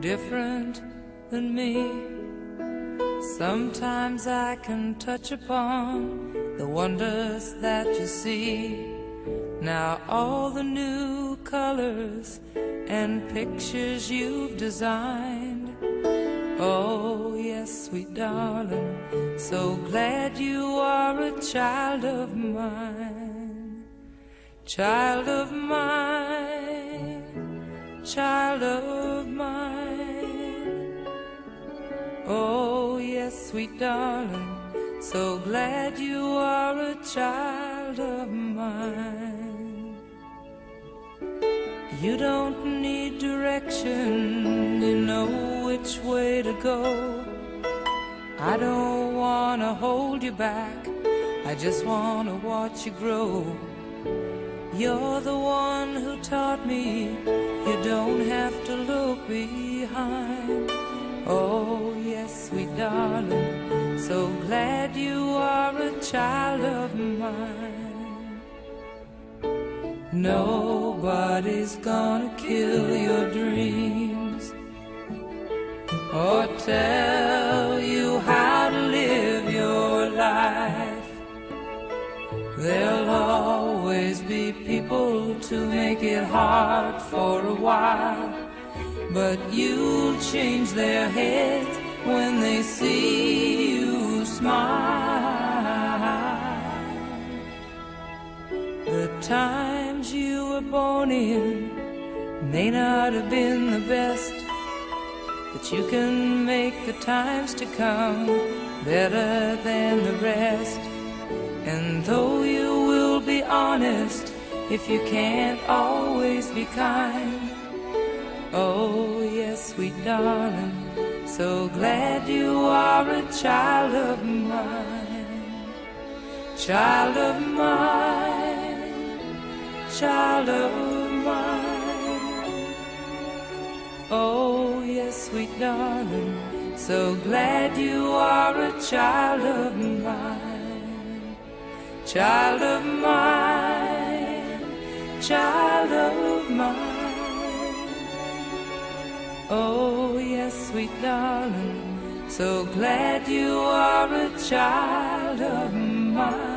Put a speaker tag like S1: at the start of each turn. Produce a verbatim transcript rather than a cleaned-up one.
S1: different than me. Sometimes I can touch upon the wonders that you see. Now all the new colors and pictures you've designed. Oh yes, sweet darling, so glad you are a child of mine. Child of mine, child of mine. Oh yes, sweet darling, so glad you are a child of mine. You don't need direction, you know which way to go. I don't wanna hold you back, I just wanna watch you grow. You're the one who taught me you don't have to look behind. Oh yes, sweet darling, so glad you are a child of mine. Nobody's gonna kill your dreams or tell you how to live your life. There'll always be people to make it hard for a while, but you'll change their heads when they see you smile. The times you were born in may not have been the best, but you can make the times to come better than the rest. And though you will be honest, if you can't always be kind, oh yes, sweet darling, so glad you are a child of mine. Child of mine, child of mine. Oh yes, sweet darling, so glad you are a child of mine. Child of mine, child of mine. Oh yes, sweet darling, so glad you are a child of mine.